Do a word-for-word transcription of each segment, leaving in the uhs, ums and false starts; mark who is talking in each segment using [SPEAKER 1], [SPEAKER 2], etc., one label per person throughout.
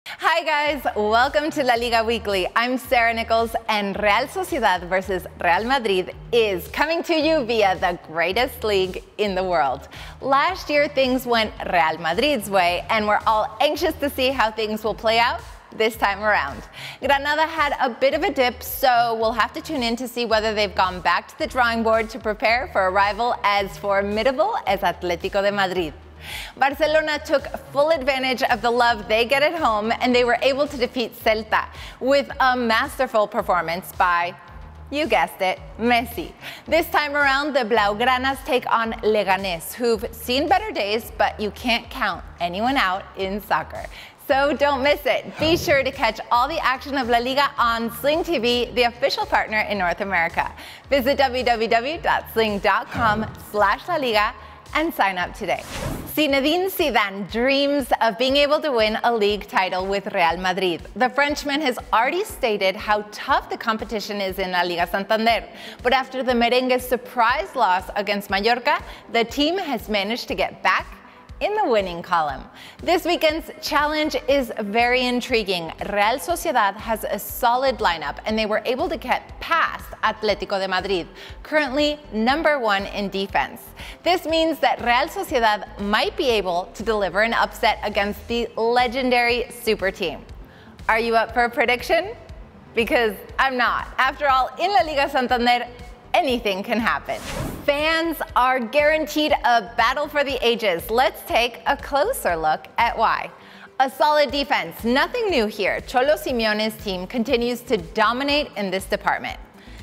[SPEAKER 1] Hi guys, welcome to La Liga Weekly. I'm Sarah Nichols, and Real Sociedad versus Real Madrid is coming to you via the greatest league in the world. Last year things went Real Madrid's way, and we're all anxious to see how things will play out this time around. Granada had a bit of a dip, so we'll have to tune in to see whether they've gone back to the drawing board to prepare for a rival as formidable as Atlético de Madrid. Barcelona took full advantage of the love they get at home, and they were able to defeat Celta with a masterful performance by, you guessed it, Messi. This time around, the Blaugranas take on Leganés, who've seen better days, but you can't count anyone out in soccer. So don't miss it. Be sure to catch all the action of La Liga on Sling T V, the official partner in North America. Visit w w w dot sling dot com slash La Liga and sign up today. Zinedine Zidane dreams of being able to win a league title with Real Madrid. The Frenchman has already stated how tough the competition is in La Liga Santander, but after the merengue's surprise loss against Mallorca, the team has managed to get back in the winning column. This weekend's challenge is very intriguing. Real Sociedad has a solid lineup, and they were able to get past Atlético de Madrid, currently number one in defense. This means that Real Sociedad might be able to deliver an upset against the legendary super team. Are you up for a prediction? Because I'm not. After all, in La Liga Santander, anything can happen. Fans are guaranteed a battle for the ages. Let's take a closer look at why. A solid defense, nothing new here. Cholo Simeone's team continues to dominate in this department.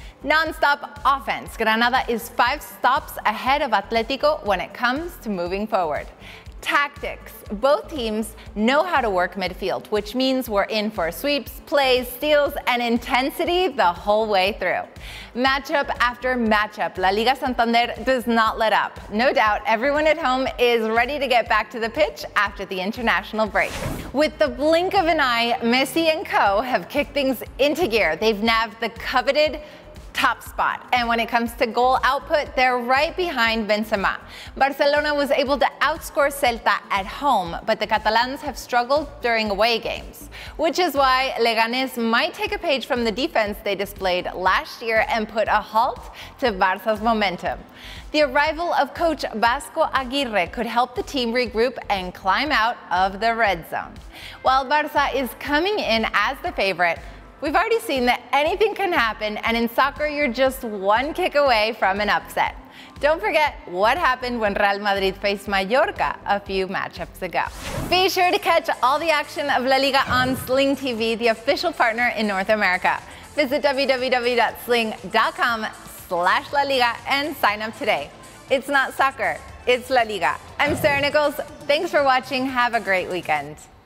[SPEAKER 1] Non-stop offense. Granada is five stops ahead of Atlético when it comes to moving forward. Tactics. Both teams know how to work midfield, which means we're in for sweeps, plays, steals, and intensity the whole way through. Matchup after matchup, La Liga Santander does not let up. No doubt everyone at home is ready to get back to the pitch after the international break. With the blink of an eye, Messi and co have kicked things into gear. They've nabbed the coveted top spot, and when it comes to goal output, they're right behind Benzema. Barcelona was able to outscore Celta at home, but the Catalans have struggled during away games, which is why Leganés might take a page from the defense they displayed last year and put a halt to Barca's momentum. The arrival of coach Vasco Aguirre could help the team regroup and climb out of the red zone. While Barca is coming in as the favorite, we've already seen that anything can happen, and in soccer, you're just one kick away from an upset. Don't forget what happened when Real Madrid faced Mallorca a few matchups ago. Be sure to catch all the action of La Liga on Sling T V, the official partner in North America. Visit w w w dot sling dot com slash La Liga and sign up today. It's not soccer, it's La Liga. I'm Sarah Nichols. Thanks for watching. Have a great weekend.